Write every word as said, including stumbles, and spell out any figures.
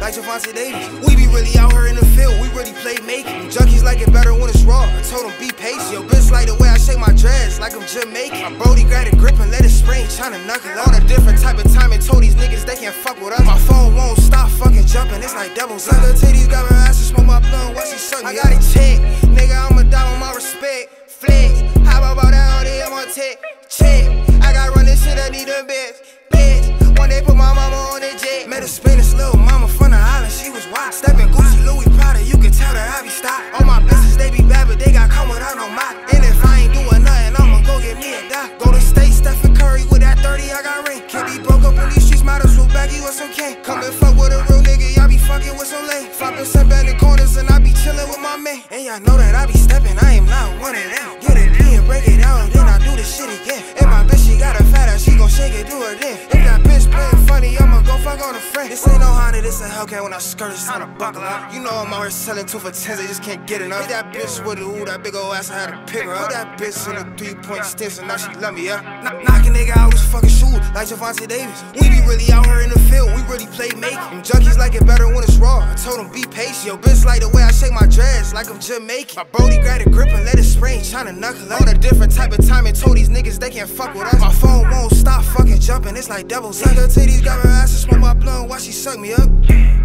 like Davis. We be really out here in the field, we really play making. Junkies like it better when it's raw, I told them be patient. Yo, bitch like the way I shake my dreads, like I'm Jamaican. My brody got a grip and let it spring, tryna knuckle up. On a different type of time and told these niggas they can't fuck with us. My phone won't stop fucking jumping, it's like devils. Like her titties got her ass to smoke my blunt, what she suck me. I got it check, nigga, I'ma die with my respect. Flex, how about that all day, I'm on tech. Check, I got run this shit, I need them bets. Bitch, one day put my mama on the jet. Met a Spanish little mama from the island, she was wild. Steppin' Gucci, Louis Prada, you can tell that I be stopped. All my bitches, they be bad, but they got come without no mop. And if I ain't doing nothing, I'ma go get me a doc. Go to State, Stephen Curry with that thirty, I got ring. Can't be broke up in these streets, might as well baggy with some cane. Come and fuck with a real nigga, y'all be fucking with some lame. five percent back in the corners and I be chillin' with my man. And y'all know that I be steppin', I am not one of them. Get it in, break it down, then I do this shit again. And my bitch, she got a fat ass, she gon' shake it, do it then. If that bitch playin' funny, I'ma go fuck on a friend. This ain't no Honda, this a Hellcat. When I skirt, it's time to buckle up. You know I'm out here selling two for tens, they just can't get enough. Hit that bitch with the ooh, that big ol' ass, I had to pick her up. Put that bitch in a three-point stance, and now she love me, yeah. Knock a nigga out his fucking shoe, like Davis. We be really out here in the field, we really play make. Them junkies like it better when it's raw, I told them be patient. Yo, bitch like the way I shake my dreads, like I'm Jamaican. My brody got a grip and let it spring, tryna knuckle up. On a different type of time and told these niggas they can't fuck with us. My phone won't stop fucking jumping, it's like devils. Like her titties got her ass to smoke my blunt while she suck me up.